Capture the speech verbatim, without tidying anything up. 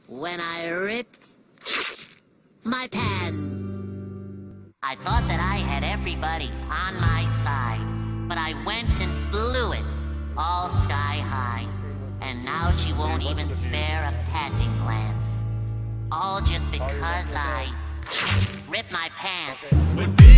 when I ripped my pants. I thought that I had everybody on my side, but I went and blew it all sky high. And now she won't even spare a passing glance. All just because I ripped my pants.